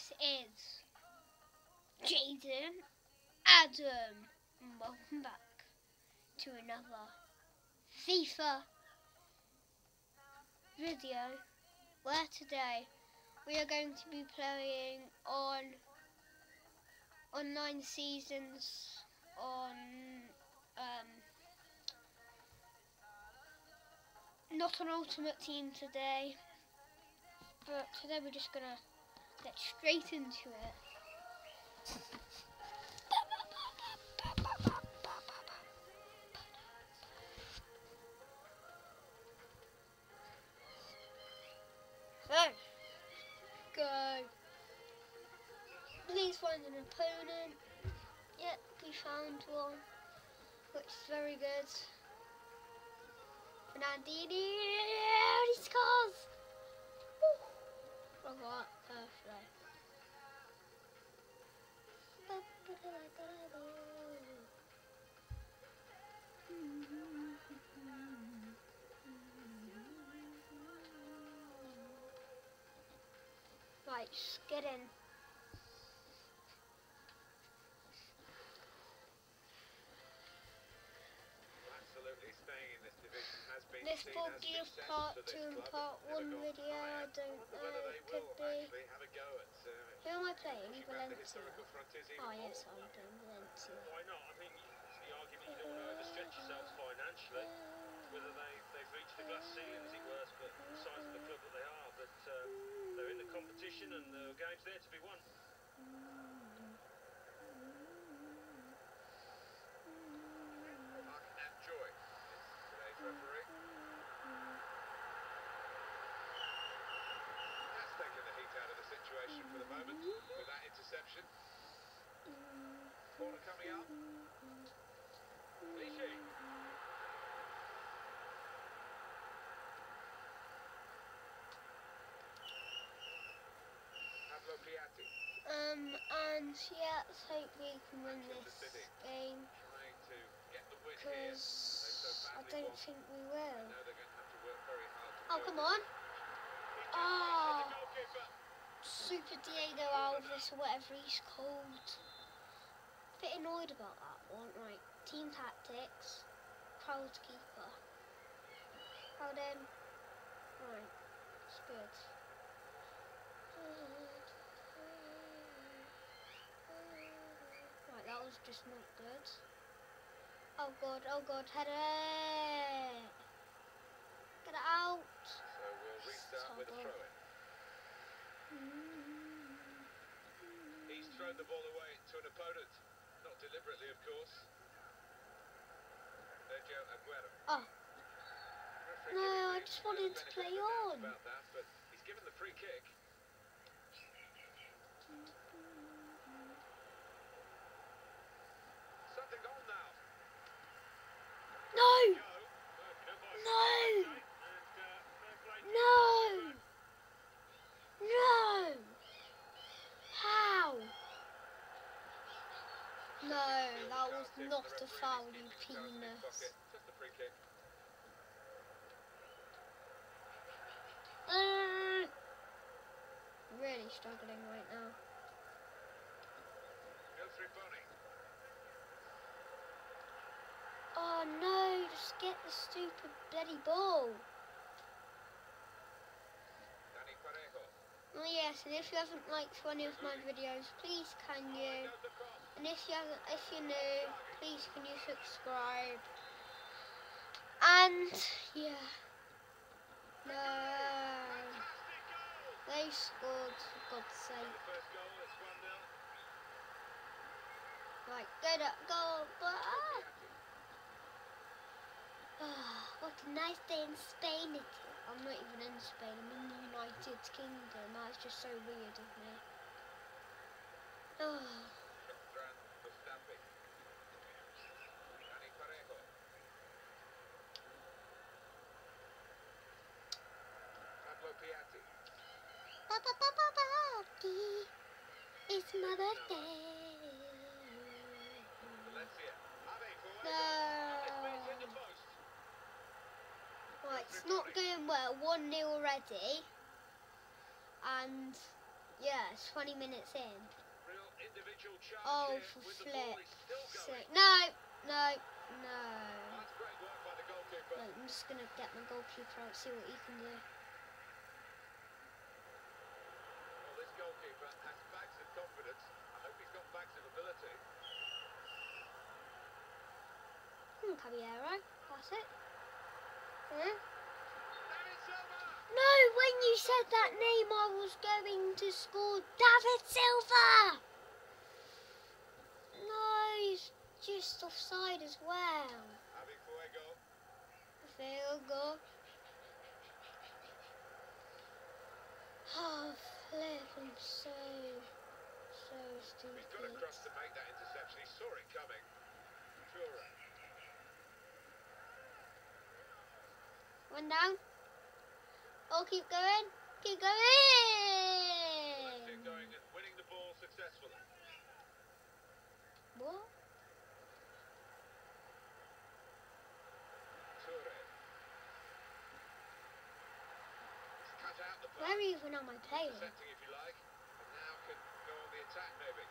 this is Jaden Adam. And welcome back to another FIFA video where today we are going to be playing on online seasons on not an ultimate team today, but today we're just gonna get straight into it. So, go. Please find an opponent. Yep, we found one, which is very good. Fernandini, he scores! Woo. Alright, perfect. Right, just get in. This will give part 2 and part 1 video, I don't know, it could be. Who am I playing? Valencia. Oh yes, I'm playing Valencia. Why not? I think it's the argument you don't want to overstretch yourselves financially, whether they've reached the glass ceiling as it were, but the size of the club that they are, but they're in the competition and the game's there to be won. Mark and Joy is today's referee. That's taken the heat out of the situation for the moment with that interception. Corner coming up. Lishi. Pablo Piatti. And yeah, let's hope we can win this game, Trying to get the win here. because I don't think we will. Know they're going to have to work very hard to Oh, build come it. on. He just Oh, the goalkeeper. Super Diego Alves, or whatever he's called. Bit annoyed about that one. Right, team tactics, proud keeper. Proud him. Right, it's good. Right, that was just not good. Oh god, header! Get it out! So we'll restart with a throw-in. He's thrown the ball away to an opponent. Not deliberately, of course. Sergio Aguero. Oh. Referee No, giving I the just wanted to benefit play of the doubt on. about that, but he's given the free kick. Something on now. No! Go. No! And No! No! How? No, that was not a foul, you penis. Just a free kick. Really struggling right now. Goes through Bonnie. Oh no, just get the stupid bloody ball. Dani Parejo. Oh yes, and if you haven't liked one of my videos, please can you? Goes the cross. And if you're new, please can you subscribe? And yeah. No. They scored, for God's sake. First goal, it's 1-0. Right, get it, go. What a nice day in Spain it is. I'm not even in Spain, I'm in the United Kingdom. That's just so weird of me. Oh. Shotran Mustafi. Dani Parejo. Pablo Piatti. It's my birthday. Valencia. Ave forward. No. It's in the post. Right, it's not going well. 1-0 already. And Yeah, it's 20 minutes in. Real individual challenge Oh, here for with the flip. ball is still going. No, no, no. That's great work by the goalkeeper. Right, I'm just going to get my goalkeeper out, see what he can do. Well, this goalkeeper has bags of confidence. I hope he's got bags of ability. Caballero, that's it. Huh? David Silva! No, when you said that name, I was going to score David Silva! No, he's just offside as well. Javi Fuego. Field goal. Oh, flip, I'm so stupid. He's got across to make that interception. He saw it coming. Toure. One down. Oh, keep going. Keep Left going. it going and winning the ball successfully. What? Toure. He's cut out the pass. Where even am I playing? Intercepting, if you like. And now can go on the attack, maybe.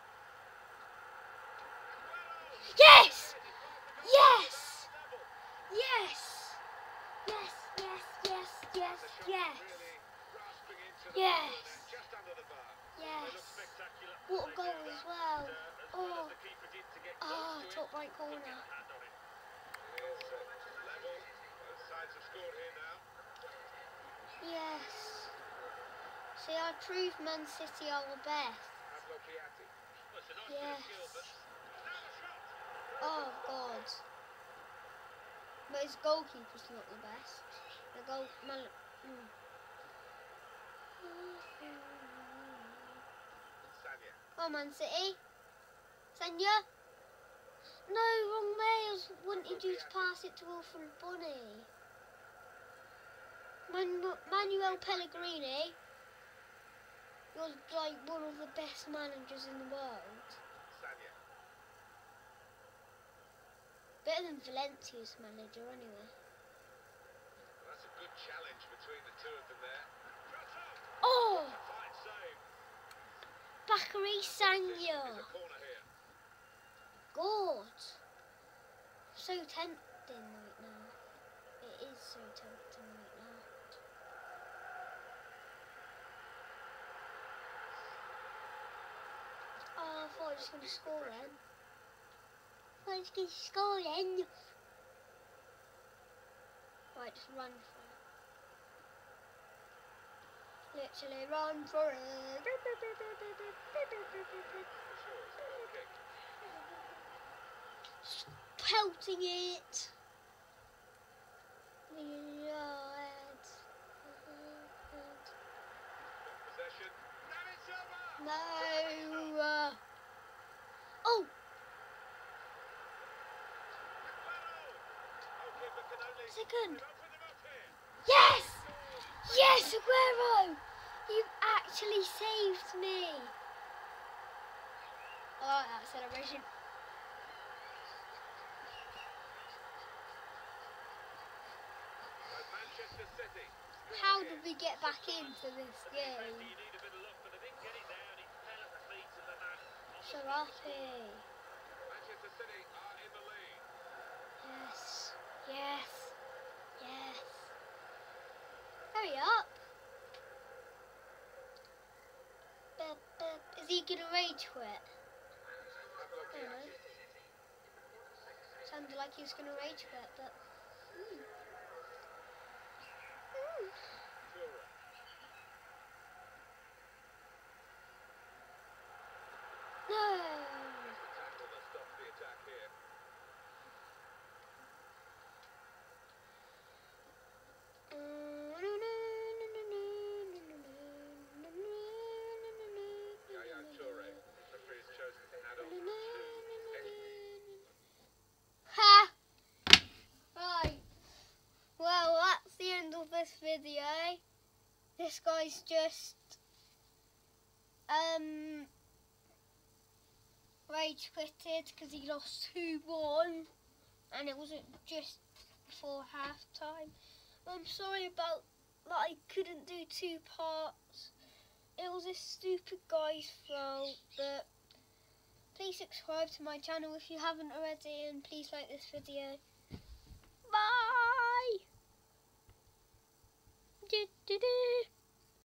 Yes! Yes! Yes! Yes, yes, yes, yes, yes. Really grasping into the Yes. ball and just under the bar. They Yes. look spectacular. What a They goal do as that. well. And, as well Oh. as the keeper did to get Oh, close to top it, right couldn't get corner. a hand on it. It is level. Both sides have scored here now. Yes. See, I proved Man City are the best. Pablo Piatti. Well, it's a nice bit Yes. of skill, but now a shot. Oh, God. But his goalkeeper's not the best. The goal... Sagna. Oh, Man City. Senya. No, wrong way. I wanted you to pass it to Wilfred Bonny. Manuel Pellegrini. You're like one of the best managers in the world. Sagna. Better than Valencia's manager, anyway. Well, that's a good challenge between the two of them there. Shot on. Oh! A fine save. Bakary This Sagna. is a corner here. God. So tempting right now. It is so tempting right now. Oh, I thought I was going to score then. I thought I was going to score then. Right, just run for it. Literally run for it. Pelting it. Possession. David Silva. No. Oh, Goalkeeper can only second. open them up here. Yes! Yes, Aguero! You've actually saved me. Oh, that celebration. Manchester City. How did we get back into this You game? need a bit of luck, but they didn't get it there, and it fell at the feet of the man. Sarapi. Manchester City are in the lead. Yes. Yes. Yes. Hurry up. Is he gonna rage quit? Pablo I don't know. Piatti. Sounded like he was gonna rage quit, but. Toure. No. It's the tackle that stops the attack here. Yaya Toure. Referee has chosen to add on 2 seconds. Ha! Right. Well, that's the end of this video. This guy's just rage quitted because he lost 2-1 and it wasn't just before half time. I'm sorry about that I couldn't do 2 parts. It was this stupid guy's fault, but please subscribe to my channel if you haven't already, and please like this video. Bye!